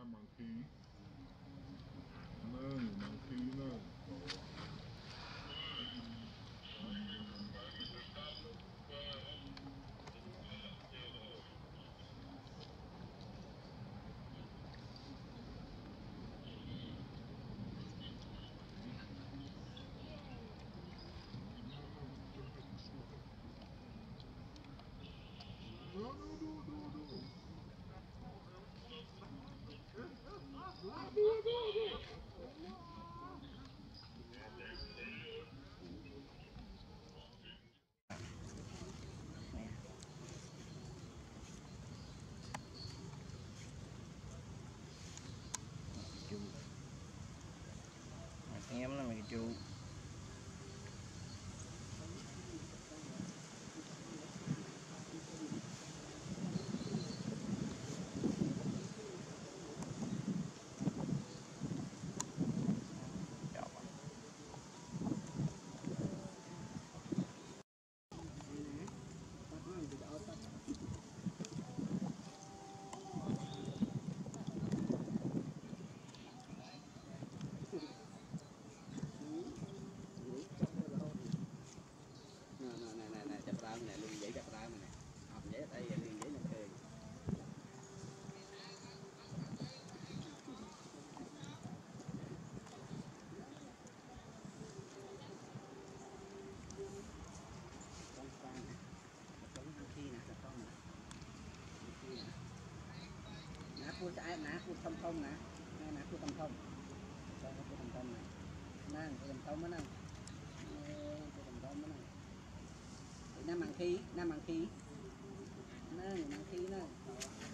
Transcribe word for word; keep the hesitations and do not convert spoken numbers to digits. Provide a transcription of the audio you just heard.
bằng khí nâng bằng khí nâng em là mày chú này luôn giấy chặt ra này học giấy đây liền giấy này chơi con con này con khi nè con nè khi nè ná cua trái ná cua thông thông nè ngay ná cua thông thông con cua thông thông này nè cua thông thông mới nè cua thông thông mới nè nam bằng khí nam bằng khí nè bằng khí nè